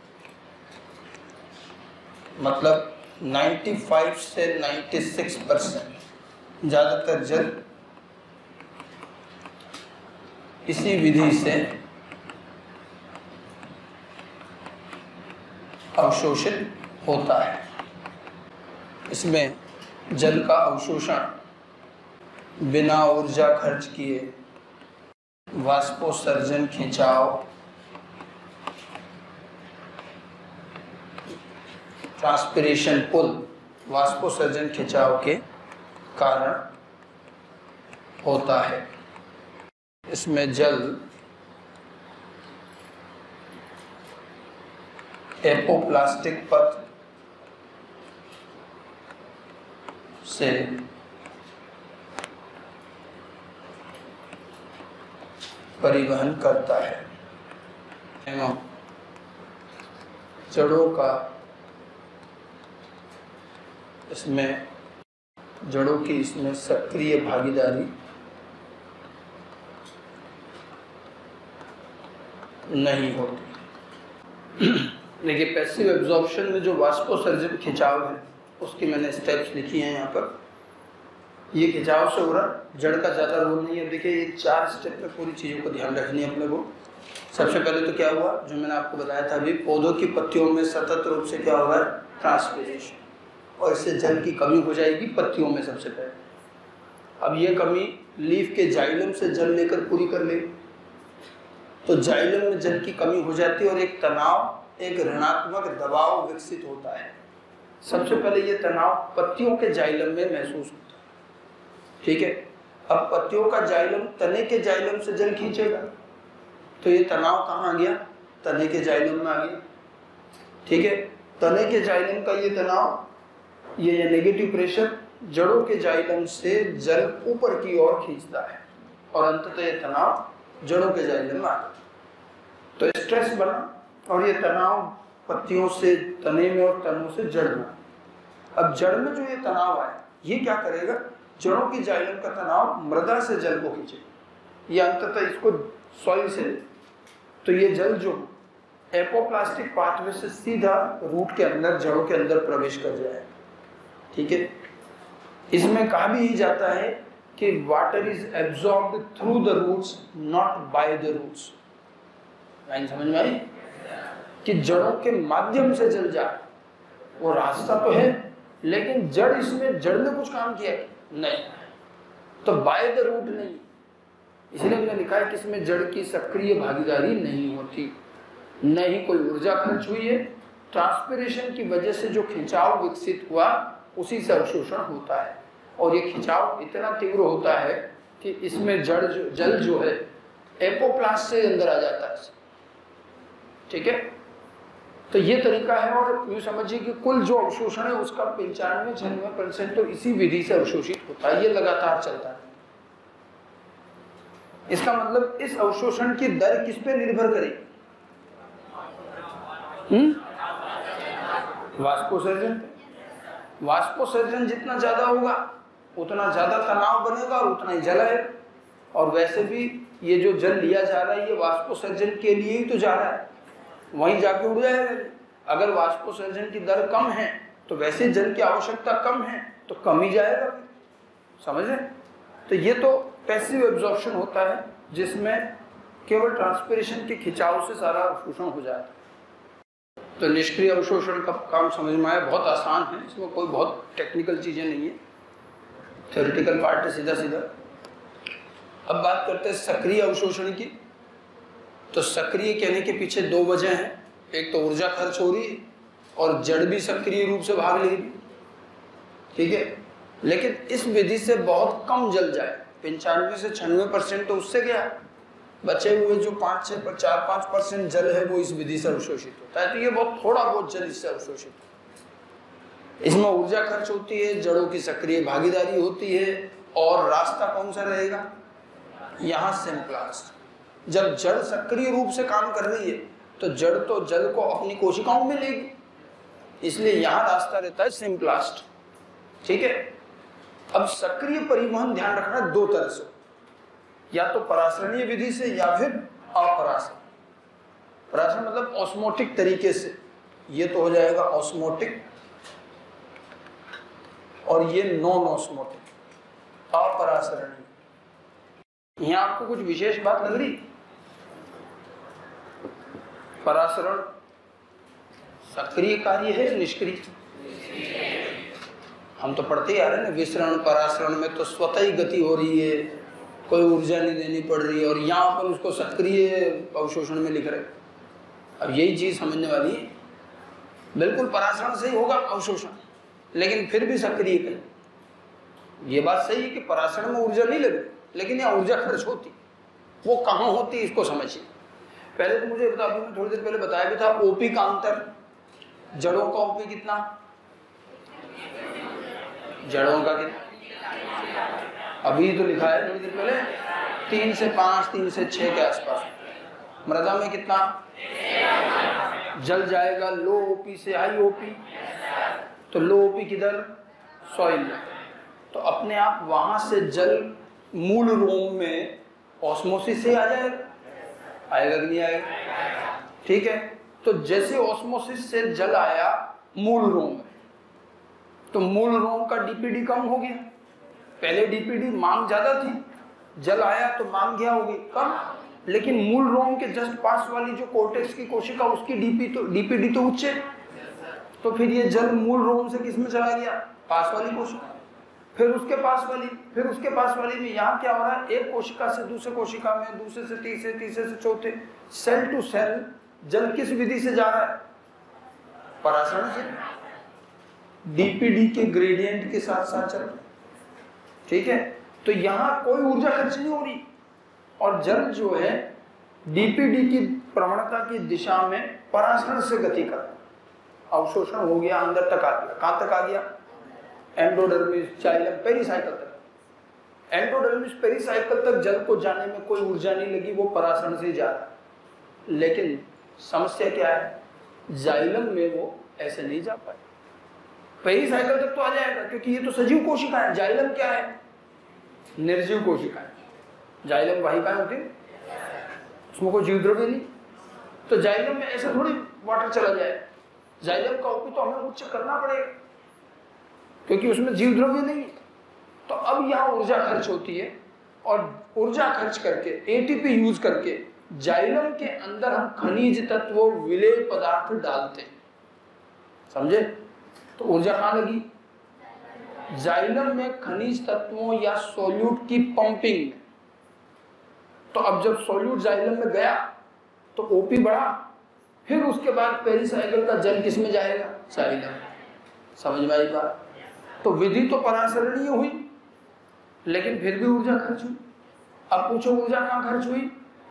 मतलब 95 से 96% ज्यादातर जल इसी विधि से अवशोषित होता है। इसमें जल का अवशोषण बिना ऊर्जा खर्च किए वाष्पोसर्जन खिंचाव ट्रांसपिरेशन पुल, वाष्पोसर्जन खिंचाव के कारण होता है। इसमें जल एपोप्लास्टिक पथ से परिवहन करता है एवं जड़ों का जड़ों की इसमें सक्रिय भागीदारी नहीं होती। देखिए, पैसिव एब्जॉर्प्शन में जो वाष्पोसर्जन खिंचाव है उसकी मैंने स्टेप्स लिखी हैं यहाँ पर। ये खिंचाव से हो रहा, जड़ का ज़्यादा रोल नहीं है। देखिए, ये 4 स्टेप में पूरी चीज़ों को ध्यान रखनी है अपने को। सबसे पहले तो क्या हुआ, जो मैंने आपको बताया था अभी, पौधों की पत्तियों में सतत रूप से क्या होगा, ट्रांसपिरेशन, और इससे जल की कमी हो जाएगी पत्तियों में सबसे पहले। अब ये कमी लीफ के जाइलम से जल लेकर पूरी कर ले, तो जाइलम में जल की कमी हो जाती है और एक तनाव, एक ऋणात्मक दबाव विकसित होता है। सबसे पहले ये तनाव पत्तियों के जाइलम में महसूस होता है, ठीक है। अब पत्तियों का जाइलम तने के जाइलम से जल खींचेगा, तो ये तनाव कहाँ आ गया, तने के जाइलम में आ गया, ठीक है। तने के जाइलम का ये तनाव, ये नेगेटिव प्रेशर जड़ों के जाइलम से जल ऊपर की ओर खींचता है और अंततः ये तनाव जड़ों के जाइलम में आ गया, तो स्ट्रेस बना और ये तनाव पत्तियों से तने में और तनों से जड़ में। अब जड़ में जो ये तनाव आए, ये क्या करेगा, जड़ों की जाइलम का तनाव मृदा से जल को खींचेगा, ये अंततः इसको सॉइल से, तो ये जल जो एपोप्लास्टिक पाथवे से सीधा रूट के अंदर, जड़ों के अंदर प्रवेश कर जाए, ठीक है। इसमें कहा भी ही जाता है कि water is absorbed through the roots not by the roots. Line समझ में आई, कि जड़ों के माध्यम से जल जाए, वो रास्ता तो है लेकिन जड़ ने कुछ काम किया नहीं, तो बाय द रूट नहीं। इसलिए हमने लिखा है कि इसमें जड़ की सक्रिय भागीदारी नहीं होती, न ही कोई ऊर्जा खर्च हुई है। ट्रांसपिरेशन की वजह से जो खिंचाव विकसित हुआ उसी से अवशोषण होता है, और ये खिंचाव इतना तीव्र होता है कि इसमें जल जो है एपोप्लास्ट से अंदर आ जाता है, ठीक है। तो ये तरीका है, और यूँ समझिए कि कुल जो अवशोषण है उसका 95-96% तो इसी विधि से अवशोषित होता है, ये लगातार चलता है। इसका मतलब इस अवशोषण की दर किस पे निर्भर करेगी, वाष्पोसर्जन। वाष्पोसर्जन जितना ज्यादा होगा उतना ज्यादा तनाव बनेगा और उतना ही जल है, और वैसे भी ये जो जल लिया जा रहा है ये वाष्पोसर्जन के लिए ही तो जा रहा है, वहीं जाके उड़ जाएगा। अगर वाष्पोसर्जन की दर कम है तो वैसे जल की आवश्यकता कम है तो कम ही जाएगा, समझ रहे। तो ये तो पैसिव एब्जॉर्प्शन होता है जिसमें केवल ट्रांसपिरेशन के खिंचाव से सारा अवशोषण हो जाता है। तो निष्क्रिय अवशोषण का काम समझ में आया, बहुत आसान है, इसमें कोई बहुत टेक्निकल चीज़ें नहीं है, थ्योरेटिकल पार्ट है सीधा सीधा। अब बात करते हैं सक्रिय अवशोषण की। तो सक्रिय कहने के पीछे 2 वजह हैं, एक तो ऊर्जा खर्च हो रही है और जड़ भी सक्रिय रूप से भाग ले रही, ठीक है। लेकिन इस विधि से बहुत कम जल जाए, 95 से 96% तो उससे गया, बचे हुए जो 4-5% जल है वो इस विधि से अवशोषित होता है। तो ये बहुत थोड़ा बहुत जल इससे अवशोषित होता है। इसमें ऊर्जा खर्च होती है, जड़ों की सक्रिय भागीदारी होती है, और रास्ता कौन सा रहेगा, यहाँ सिम्प्लास्ट। जब जड़ सक्रिय रूप से काम कर रही है तो जड़ तो जल को अपनी कोशिकाओं में लेगी, इसलिए यहाँ रास्ता रहता है सिम्प्लास्ट, ठीक है। अब सक्रिय परिवहन ध्यान रखना 2 तरह से, या तो परासरणीय विधि से या फिर अपरासरण। परासरण मतलब ऑस्मोटिक तरीके से, ये तो हो जाएगा ऑस्मोटिक, और ये नॉन ऑस्मोटिक, अपरासरणीय। यहाँ आपको कुछ विशेष बात लग रही, परासरण सक्रिय कार्य है निष्क्रिय, हम तो पढ़ते ही आ रहे हैं ना, विसरण परासरण में तो स्वतः ही गति हो रही है, कोई ऊर्जा नहीं देनी पड़ रही है, और यहाँ पर उसको सक्रिय अवशोषण में लिख रहे। अब यही चीज समझने वाली है। बिल्कुल परासरण से ही होगा अवशोषण, लेकिन फिर भी सक्रिय करें। ये बात सही है कि परासरण में ऊर्जा नहीं लगी, लेकिन यहाँ ऊर्जा खर्च होती, वो कहाँ होती है इसको समझिए। पहले तो मुझे बता, अभी मैं थोड़ी देर पहले बताया भी था, ओपी का अंतर, जड़ों का ओपी कितना, जड़ों का कितना, अभी तो लिखा है थोड़ी देर पहले 3 से 5, 3 से 6 के आसपास। मृदा में कितना जल जाएगा, लो ओपी से हाई ओपी, तो लो ओपी किधर, सॉइल में, तो अपने आप वहां से जल मूल रोम में ऑस्मोसिस से आ जाएगा, आएगा कि नहीं आएगा, ठीक है। तो जैसे ऑस्मोसिस से जल आया मूल रोम में, तो मूल रोम का डीपीडी कम हो गया। पहले डीपीडी मांग ज्यादा थी, जल आया तो मांग क्या होगी, कम, लेकिन मूल रोम के जस्ट पास वाली जो कोर्टेक्स की कोशिका, उसकी डीपीडी तो उच्च है, तो फिर ये जल मूल रोम से किस में चला गया, पास वाली कोशिका, फिर उसके पास वाली, फिर उसके पास वाली में। यहाँ क्या हो रहा है, एक कोशिका से दूसरे कोशिका में, दूसरे से तीसरे, तीसरे से चौथे, सेल टू सेल जल किस विधि से जा रहा है, परासरण से, डीपीडी के ग्रेडियंट के साथ साथ चल रहा है, ठीक है। तो यहाँ कोई ऊर्जा खर्च नहीं हो रही, और जल जो है डीपीडी की प्रवणता की दिशा में परासरण से गति कर, अवशोषण हो गया, अंदर तक आ गया, कहां तक आ गया, एंडोडर्मिस, जाइलम, पेरिसाइकिल तक। एंडोडर्मिस पेरिसाइकिल तक जल को जाने में कोई ऊर्जा नहीं लगी, वो परासरण से जा रहा। लेकिन समस्या क्या है, जाइलम में वो ऐसे नहीं जा पाए, पेरिसाइकिल तक तो आ जाएगा, क्योंकि ये तो सजीव कोशिका है। जाइलम क्या है, निर्जीव कोशिका है। जाइलम वाहिकाएं होती है, उसमें कोई जीव द्रव्य नहीं, तो जाइलम में ऐसा थोड़ी वाटर चला जाए। जाइलम का उपयोग तो हमें उच्च करना पड़ेगा, क्योंकि उसमें जीव द्रव्य नहीं। तो अब यहाँ ऊर्जा खर्च होती है, और ऊर्जा खर्च करके एटीपी यूज करके जाइलम के अंदर हम खनिज तत्व, विलेय पदार्थ डालते हैं, समझे। तो ऊर्जा कहाँ लगी, जाइलम में खनिज तत्वों या सोल्यूट की पंपिंग में। तो अब जब सोल्यूट जाइलम में गया तो ओपी बढ़ा, फिर उसके बाद पेरिसाइकिल का जल किस में जाएगा, जाइलम, समझ में आई बात। तो विधि तो परासरणीय हुई, लेकिन फिर भी ऊर्जा खर्च हुई। अब पूछो ऊर्जा कहाँ खर्च हुई,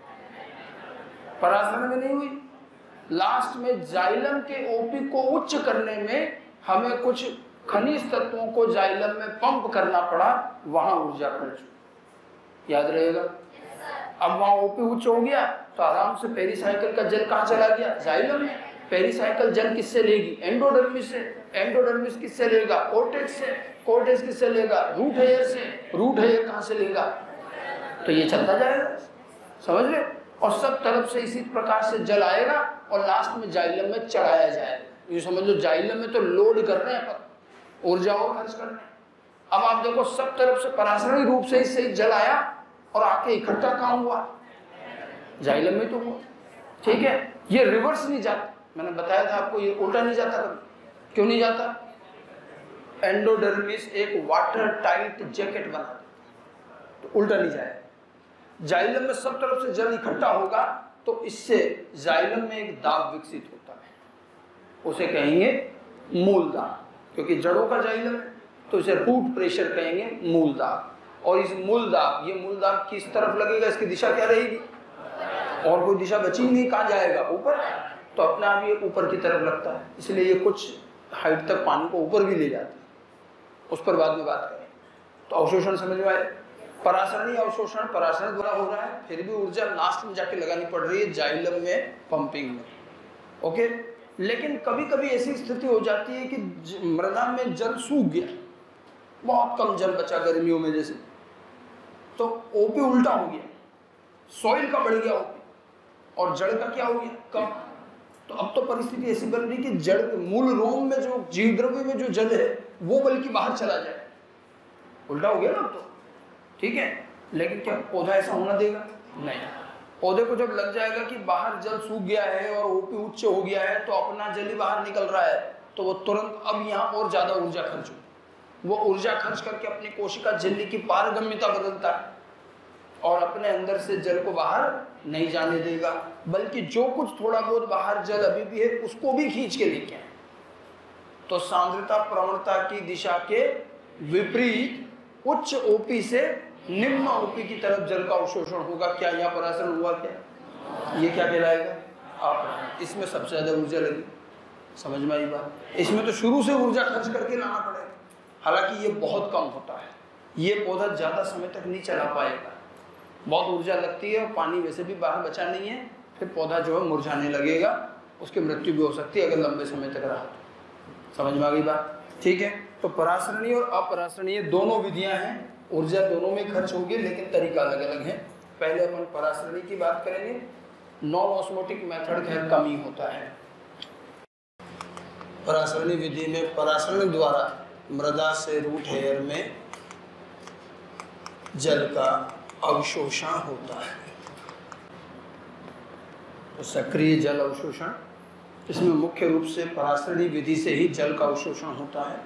परासरण में नहीं हुई। लास्ट में जाइलम के ओपी को उच्च करने में हमें कुछ खनिज तत्वों को जाइलम में पंप करना पड़ा, वहां ऊर्जा खर्च हुई, याद रहेगा। अब वहां ओपी उच्च हो गया तो आराम से पेरिसाइकिल का जल कहाँ चला गया, जाइलम में। पेरिसाइकिल जल किससे लेगी, एंडोडर्मिस से। एंडोडर्मिस किससे लेगा, कोर्टेक्स से। कोर्टेक्स किससे लेगा, रूट हेयर से। रूट हेयर कहाँ से लेगा, तो ये चलता जाएगा, समझ रहे। और सब तरफ से इसी प्रकार से जल आएगा और लास्ट में जाइलम में चढ़ाया जाएगा। ये समझ लो जाइलम में तो लोड कर रहे हैं पर ऊर्जा और खर्च कर रहे हैं। अब आप देखो सब तरफ से परासरणी रूप से इससे जल आया और आके इकट्ठा कहाँ हुआ, जाइलम में तो हुआ, ठीक है। ये रिवर्स नहीं जाता, मैंने बताया था आपको, ये उल्टा नहीं जाता कभी। क्यों नहीं जाता, एंडोडर्मिस एक वाटर टाइट जैकेट बना देता, तो उल्टा नहीं जाएगा। जाइलम में सब तरफ से जल इकट्ठा होगा तो इससे जाइलम में एक दाब विकसित होता है, उसे कहेंगे मूल दाब, क्योंकि जड़ों का जाइलम है तो इसे रूट प्रेशर कहेंगे, मूल दाब। और इस मूल दाब, ये मूल दाब किस तरफ लगेगा, इसकी दिशा क्या रहेगी, और कोई दिशा बची नहीं, कहाँ जाएगा, ऊपर। तो अपने आप ये ऊपर की तरफ लगता है, इसलिए ये कुछ हाइट तक पानी को ऊपर भी ले जाता है, उस पर बाद में बात करें। तो अवशोषण समझ में आए, परासरणी अवशोषण परासरण द्वारा हो रहा है, फिर भी ऊर्जा लास्ट में जाके लगानी पड़ रही है जाइलम में, पंपिंग में, ओके। लेकिन कभी कभी ऐसी स्थिति हो जाती है कि मृदा में जल सूख गया, बहुत कम जल बचा गर्मियों में जैसे, तो ओपी उल्टा हो गया, सॉइल का बढ़ गया ओपी और जड़ का क्या हो गया, कम। तो अब तो परिस्थिति ऐसी बन रही कि जड़ मूल रोम में जो जीव द्रव्य में जो जल है वो बल्कि बाहर चला जाए, उल्टा हो गया ना अब तो, ठीक है। लेकिन क्या पौधा ऐसा होना देगा, नहीं। पौधे को जब लग जाएगा कि बाहर जल सूख गया है और ओपी उच्च हो गया है तो अपना जल ही बाहर निकल रहा है, तो वो तुरंत अब यहाँ और ज्यादा ऊर्जा खर्च हो, वो ऊर्जा खर्च करके अपनी कोशिका झिल्ली की पारगम्यता बदलता है और अपने अंदर से जल को बाहर नहीं जाने देगा, बल्कि जो कुछ थोड़ा बहुत बाहर जल अभी भी है उसको भी खींच के लेके आए। तो सांद्रता प्रवणता की दिशा के विपरीत उच्च ओपी से निम्न ओपी की तरफ जल का अवशोषण होगा। क्या यहाँ परासरण हुआ? क्या ये क्या कहलाएगा? आप इसमें सबसे ज्यादा ऊर्जा लगी। समझ में आई बात? इसमें तो शुरू से ऊर्जा खर्च करके लाना पड़ेगा, हालांकि ये बहुत कम होता है। ये पौधा ज्यादा समय तक नहीं चला पाएगा, बहुत ऊर्जा लगती है और पानी वैसे भी बाहर बचा नहीं है, फिर पौधा जो है मुरझाने लगेगा, उसकी मृत्यु भी हो सकती है अगर लंबे समय तक रहा तो। समझ में आ गई बात? ठीक है, तो परासरणीय और अपरासरणीय दोनों विधियां हैं, ऊर्जा दोनों में खर्च होगी, लेकिन तरीका अलग अलग है। पहले अपन परासरणीय की बात करेंगे। नॉन ऑस्मोटिक मेथड खैर कम ही होता है। परासरणीय विधि में परासरण द्वारा मृदा से रूट हेयर में जल का अवशोषण होता है। तो सक्रिय जल अवशोषण, इसमें मुख्य रूप से परासरणीय विधि से ही जल का अवशोषण होता है।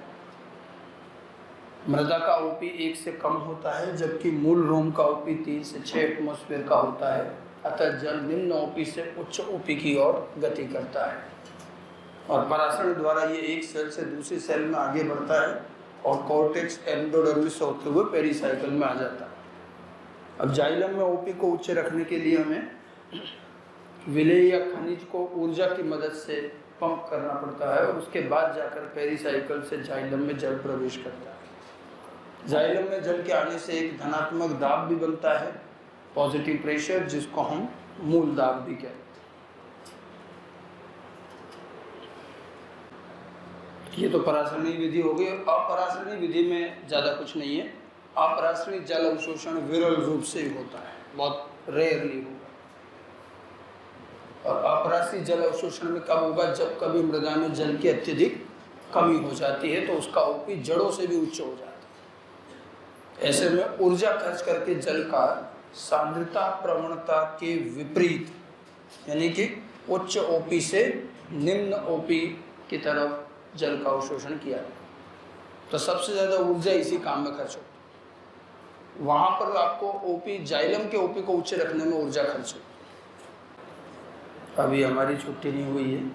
मृदा का ओपी 1 से कम होता है, जबकि मूल रोम का ओपी 3 से 6 एटमॉस्फेयर का होता है। अतः जल निम्न ओपी से उच्च ओपी की ओर गति करता है और परासरण द्वारा ये एक सेल से दूसरी सेल में आगे बढ़ता है और कॉर्टेक्स एंडोडर्मिस होते हुए पेरिसाइकिल में आ जाता है। अब जाइलम में ओपी को उच्च रखने के लिए हमें विलेय या खनिज को ऊर्जा की मदद से पंप करना पड़ता है और उसके बाद जाकर पेरिसाइकिल से जाइलम में जल प्रवेश करता है। जाइलम में जल के आने से एक धनात्मक दाब भी बनता है, पॉजिटिव प्रेशर, जिसको हम मूल दाब भी कहते हैं। ये तो परासरणीय विधि हो गई। अपरासरणीय विधि में ज़्यादा कुछ नहीं है। अपरासरणीय जल अवशोषण विरल रूप से ही होता है, बहुत रेयरली होगा। और अपरासरणीय जल अवशोषण में कब होगा? जब कभी मृदा में जल की अत्यधिक कमी हो जाती है तो उसका ओपी जड़ों से भी उच्च हो जाता है। ऐसे में ऊर्जा खर्च करके जल का सांद्रता प्रवणता के विपरीत, यानी कि उच्च ओपी से निम्न ओपी की तरफ जल का अवशोषण किया, तो सबसे ज्यादा ऊर्जा इसी काम में खर्च होती है। वहां पर आपको ओपी, जाइलम के ओपी को उच्च रखने में ऊर्जा खर्च होती है। अभी हमारी छुट्टी नहीं हुई है,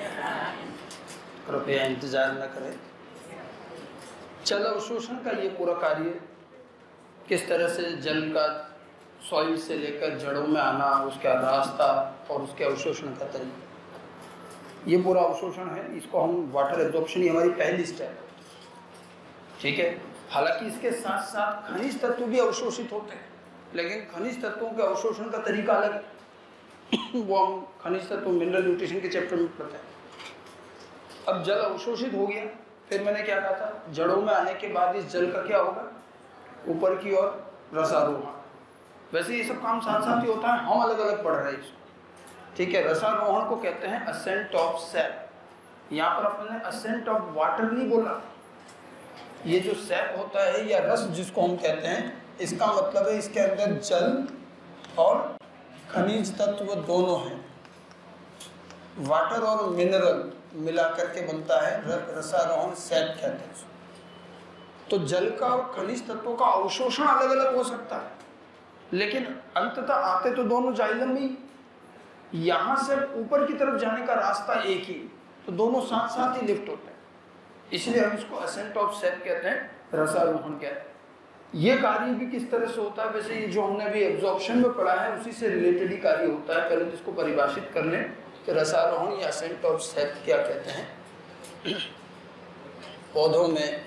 कृपया इंतजार न करें। जल अवशोषण का ये पूरा कार्य, किस तरह से जल का सॉइल से लेकर जड़ों में आना, उसका रास्ता और उसके अवशोषण का तरीका, ये पूरा अवशोषण है। इसको हम वाटर एब्जॉर्प्शन, ही हमारी पहली स्टेप, ठीक है। हालांकि इसके साथ साथ खनिज तत्व भी अवशोषित होते हैं, लेकिन खनिज तत्वों के अवशोषण का तरीका अलग है। वो हम खनिज तत्व मिनरल न्यूट्रिशन के चैप्टर में पढ़ते हैं। अब जल अवशोषित हो गया, फिर मैंने क्या कहा था, जड़ों में आने के बाद इस जल का क्या होगा? ऊपर की ओर रसारोहण। वैसे ये सब काम साथ साथ ही होता है, हम अलग अलग पढ़ रहे हैं इसको, ठीक है। रसारोहण को कहते हैं असेंट ऑफ सैप। यहाँ पर अपने असेंट ऑफ वाटर नहीं बोला। ये जो सैप होता है या रस जिसको हम कहते हैं, इसका मतलब है इसके अंदर जल और खनिज तत्व दोनों हैं। वाटर और मिनरल मिलाकर के बनता है रसारोहण, सैप कहते हैं। तो जल का और खनिज तत्वों का अवशोषण अलग अलग हो सकता है, लेकिन अंततः आते तो दोनों जाइलम में। यहाँ से ऊपर की तरफ जाने का रास्ता एक ही, तो दोनों साथ साथ ही लिफ्ट होते हैं। इसलिए हम इसको असेंट ऑफ सैप कहते हैं, रसारोहण कहते हैं। ये कार्य भी किस तरह से होता है? वैसे ये जो हमने अभी एब्जॉर्प्शन में पढ़ा है उसी से रिलेटेड ही कार्य होता है। पहले तो इसको परिभाषित कर लें कि रसारोहण या असेंट ऑफ सैप क्या कहते हैं। पौधों में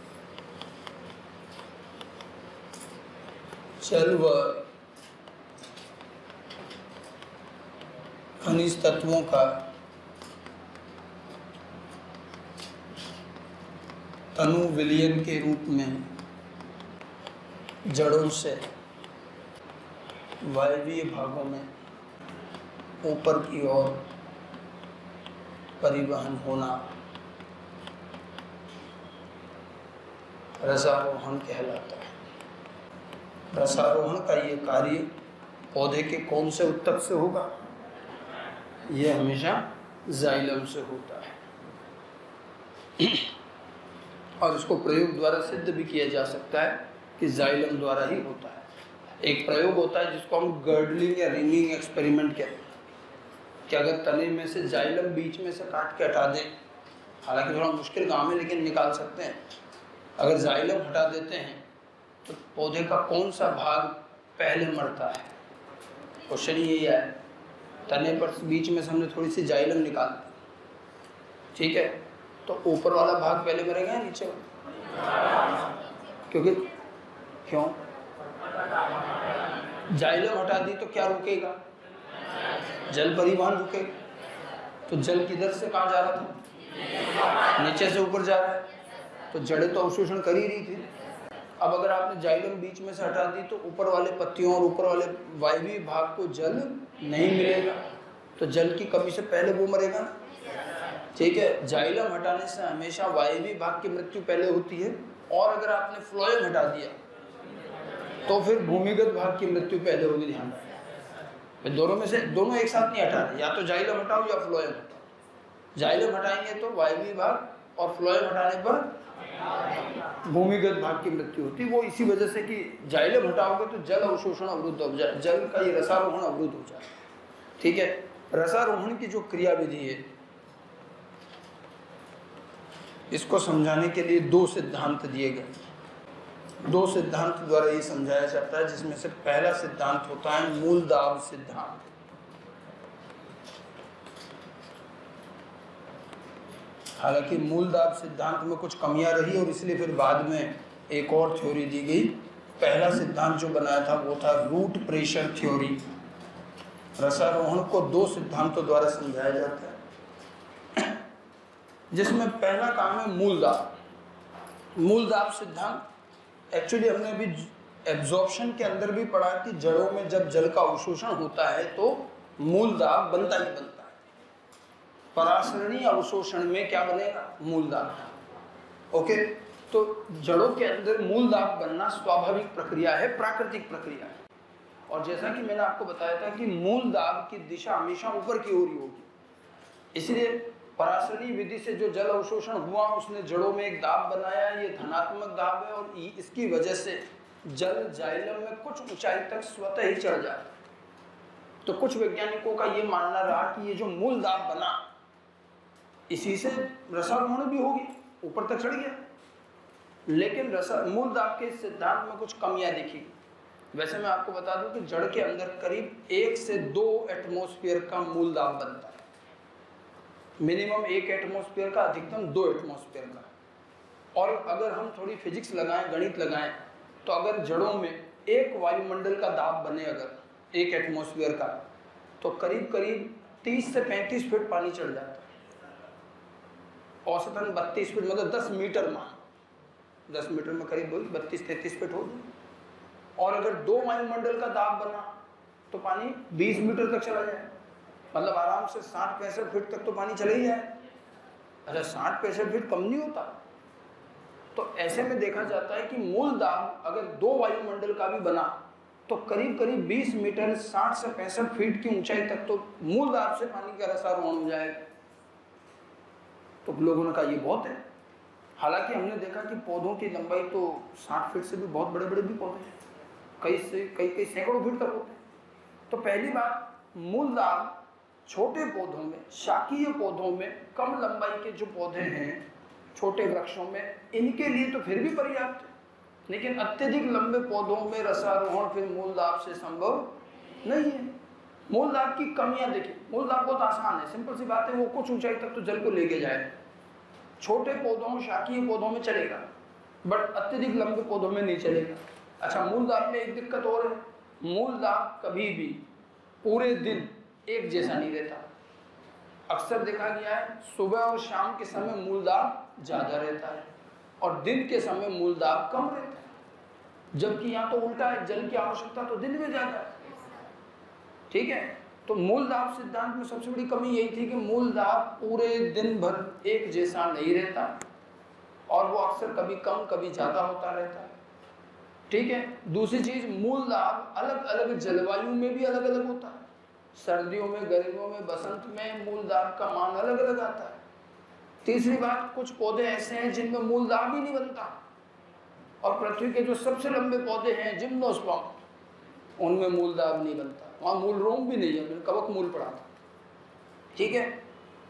जल व खनिज तत्वों का तनु विलयन के रूप में जड़ों से वायवीय भागों में ऊपर की ओर परिवहन होना रसारोहण कहलाता है। रसारोहण का ये कार्य पौधे के कौन से उत्तक से होगा? ये हमेशा जाइलम से होता है। और इसको प्रयोग द्वारा सिद्ध भी किया जा सकता है कि जाइलम द्वारा ही होता है। एक प्रयोग होता है जिसको हम गर्डलिंग या रिंगिंग एक्सपेरिमेंट कहते हैं कि अगर तने में से जाइलम बीच में से काट के हटा दें हालांकि थोड़ा मुश्किल काम है लेकिन निकाल सकते हैं। अगर जाइलम हटा देते हैं तो पौधे का कौन सा भाग पहले मरता है? क्वेश्चन यही है। तने पर बीच में से हमने थोड़ी सी जाइलम निकाल दी, ठीक है, तो ऊपर वाला भाग पहले मरेगा या नीचे वाला? क्योंकि क्यों? जाइलम हटा दी तो क्या रुकेगा? जल परिवहन रुकेगा। तो जल किधर से कहाँ जा रहा था? नीचे से ऊपर जा रहा है। तो जड़ें तो अवशोषण कर ही रही थी। अब अगर आपने जाइलम बीच में से हटा दी तो ऊपर वाले पत्तियों और ऊपर वाले वायवीय भाग को जल नहीं मिलेगा, तो जल की कमी से पहले वो मरेगा ना, ठीक है। जाइलम हटाने से हमेशा वायवीय भाग की मृत्यु पहले होती है, और अगर आपने फ्लोएम हटा दिया तो फिर भूमिगत भाग की मृत्यु पहले होगी। ध्यान रखें, दोनों में से दोनों एक साथ नहीं हटाने, या तो जाइलम हटाओ या फ्लोएम हटाओ। जाइलम हटाएंगे तो वायवीय भाग, और फ्लोएम हटाने पर भूमिगत भाग की मृत्यु होती है। वो इसी वजह से कि जाइलम हटाओगे तो जल अवशोषण अवरुद्ध हो जाए, जल का ये रसारोहण अवरुद्ध हो जाए, ठीक है। रसारोहण की जो क्रिया विधि है, इसको समझाने के लिए दो सिद्धांत दिए गए। दो सिद्धांत द्वारा ये समझाया जाता है, जिसमें से पहला सिद्धांत होता है मूल दाब सिद्धांत। हालांकि मूल दाब सिद्धांत में कुछ कमियां रही और इसलिए फिर बाद में एक और थ्योरी दी गई। पहला सिद्धांत जो बनाया था वो था रूट प्रेशर थ्योरी। रसारोहण को दो सिद्धांतों द्वारा समझाया जाता है, जिसमें पहला काम है मूल दाब। मूल दाब सिद्धांत एक्चुअली हमने अभी एब्जॉर्प्शन के अंदर भी पढ़ा कि जड़ों में जब जल का अवशोषण होता है तो मूल दाब बनता ही बनता है। परासरणी अवशोषण में क्या बनेगा? मूल दाब। ओके, तो जड़ों के अंदर मूल दाब बनना स्वाभाविक प्रक्रिया है, प्राकृतिक प्रक्रिया है। और जैसा कि मैंने आपको बताया था कि मूल दाब की दिशा हमेशा ऊपर की ओर ही होगी, इसलिए परासरणी विधि से जो जल अवशोषण हुआ उसने जड़ों में एक दाब बनाया, ये धनात्मक दाब है, और इसकी वजह से जल जाइलम में कुछ ऊंचाई तक स्वतः ही चढ़ जाता है। तो कुछ वैज्ञानिकों का ये मानना रहा कि ये जो मूल दाब बना इसी से रसारोहण भी होगी, ऊपर तक चढ़ गया। लेकिन मूल दाब के सिद्धांत में कुछ कमियां दिखी। वैसे मैं आपको बता दूं कि जड़ के अंदर करीब 1 से 2 एटमॉस्फेयर का मूल दाब बनता है। मिनिमम 1 एटमॉस्फेयर का, अधिकतम 2 एटमॉस्फेयर का। और अगर हम थोड़ी फिजिक्स लगाएं, गणित लगाएं, तो अगर जड़ों में एक वायुमंडल का दाब बने अगर 1 एटमॉस्फेयर का, तो करीब करीब 30 से 35 फीट पानी चढ़ जाता है। औसतन 32 फीट, मतलब 10 मीटर मान, 10 मीटर में करीब 32-33 फीट होगी। और अगर 2 वायुमंडल का दाब बना तो पानी 20 मीटर तक चला जाए, मतलब आराम से 60-65 फीट तक तो पानी चले ही जाए। अच्छा, 60-65 फीट कम नहीं होता। तो ऐसे में देखा जाता है कि मूल दाब अगर 2 वायुमंडल का भी बना तो करीब करीब 20 मीटर 60 से 65 फीट की ऊंचाई तक तो मूल दाब से पानी का रसारोहण हो जाएगा। तो लोगों ने कहा ये बहुत है। हालांकि हमने देखा कि पौधों की लंबाई तो 60 फीट से भी बहुत बड़े बड़े भी पौधे हैं, कई सैकड़ों फीट तक होते हैं। तो पहली बात, मूल दाब छोटे पौधों में, शाकीय पौधों में, कम लंबाई के जो पौधे हैं छोटे वृक्षों में, इनके लिए तो फिर भी पर्याप्त है। लेकिन अत्यधिक लंबे पौधों में रसारोहण फिर मूल दाब से संभव नहीं है। मूल दाब की कमियां देखिए। मूल दाब बहुत आसान है, सिंपल सी बात है, वो कुछ ऊंचाई तक तो जल को लेके जाए। छोटे पौधों, शाकीय पौधों में चलेगा, बट अत्यधिक लंबे पौधों में नहीं चलेगा। अच्छा, मूल दाब में एक दिक्कत और है, मूल दाब कभी भी पूरे दिन एक जैसा नहीं रहता। अक्सर देखा गया है सुबह और शाम के समय मूल दाब ज्यादा रहता है और दिन के समय मूल दाब कम रहता है। जबकि यहाँ तो उल्टा है, जल की आवश्यकता तो दिन में ज्यादा है, ठीक है। तो मूल दाब सिद्धांत में सबसे बड़ी कमी यही थी कि मूल दाब पूरे दिन भर एक जैसा नहीं रहता और वो अक्सर कभी कम कभी ज्यादा होता रहता है, ठीक है। दूसरी चीज, मूल दाब अलग अलग जलवायु में भी अलग अलग होता है। सर्दियों में, गर्मियों में, बसंत में मूल दाब का मान अलग अलग आता है। तीसरी बात, कुछ पौधे ऐसे हैं जिनमें मूल दाब ही नहीं बनता, और पृथ्वी के जो सबसे लंबे पौधे हैं जिम्नोस्पर्म, उनमें मूल दाब नहीं बनता, वहाँ मूल रोम भी नहीं है, मैंने कवक मूल पढ़ा था, ठीक है।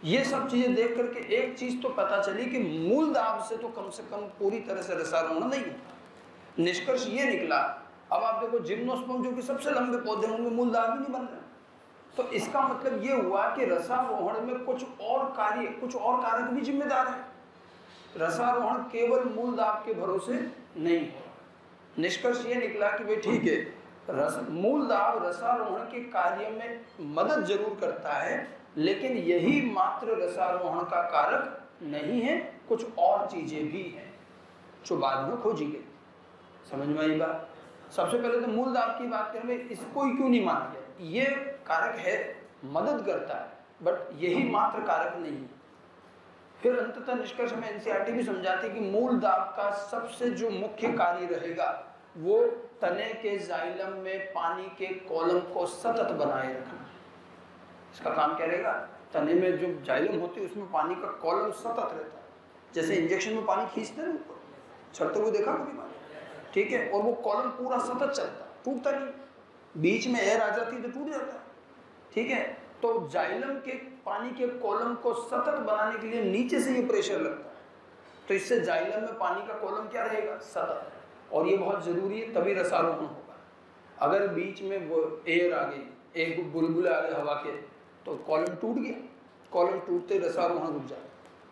ये सब चीजें देख करके एक चीज तो पता चली कि मूल दाब से तो कम से कम पूरी तरह से रसारोहण नहीं है। निष्कर्ष ये निकला, अब आप देखो जिम्नोस्पर्म जो कि सबसे लंबे पौधे उनमें मूल दाब ही नहीं बन रहे, तो इसका मतलब ये हुआ कि रसारोहण में कुछ और कार्य, कुछ और कारक भी जिम्मेदार है। रसारोहण केवल मूल दाब के भरोसे नहीं है। निष्कर्ष ये निकला कि भाई ठीक है, मूल दाब रसारोहण के कार्य में मदद जरूर करता है, लेकिन यही मात्र रसारोहण का कारक नहीं है, कुछ और चीजें भी हैं जो बाद में खोजी गई। समझ में आई बात? सबसे पहले तो मूल दाब की बात करें, इसको ही क्यों नहीं माना गया? ये कारक है, मदद करता है, बट यही मात्र कारक नहीं है। फिर अंततः निष्कर्ष में एनसीईआरटी भी समझाती है कि मूल दाब का सबसे जो मुख्य कार्य रहेगा वो तने के जाइलम में पानी के कॉलम को सतत बनाए रखना। इसका काम क्या रहेगा? तने में जो जाइलम होती है उसमें पानी का कॉलम सतत रहता है, जैसे इंजेक्शन में पानी खींचते हैं ऊपर चढ़ते हुए देखा कभी पानी, ठीक है, और वो कॉलम पूरा सतत चलता, टूटता नहीं, बीच में एयर आ जाती है तो टूट जाता है, ठीक है। तो जाइलम के पानी के कॉलम को सतत बनाने के लिए नीचे से ये प्रेशर लगता है, तो इससे जाइलम में पानी का कॉलम क्या रहेगा? सतत, और ये बहुत जरूरी है, तभी रसारोहण होगा। अगर बीच में वो एयर आ गई, एक बुलबुले आ गए हवा के, तो कॉलम टूट गया, कॉलम टूटते रसारोहण रुक जाता।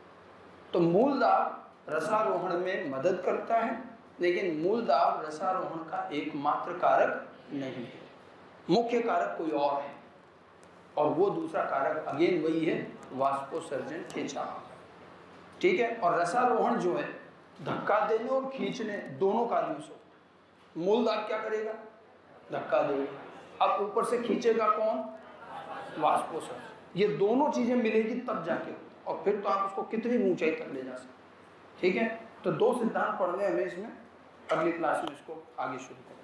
तो मूल दाब रसारोहण में मदद करता है, लेकिन मूल दाब रसारोहण का एकमात्र कारक नहीं है, मुख्य कारक कोई और है, और वो दूसरा कारक अगेन वही है, वाष्पोत्सर्जन खिंचाव, ठीक है। और रसारोहण जो है धक्का देने और खींचने दोनों कार्यों से। मूल दाब क्या करेगा? धक्का देगा, अब ऊपर से खींचेगा कौन? वाष्पोत्सर्जन। ये दोनों चीजें मिलेगी तब जाके, और फिर तो आप उसको कितनी ऊंचाई तक ले जा सकते, ठीक है। तो दो सिद्धांत पढ़ने हमें इसमें, अगली क्लास में इसको आगे शुरू करें।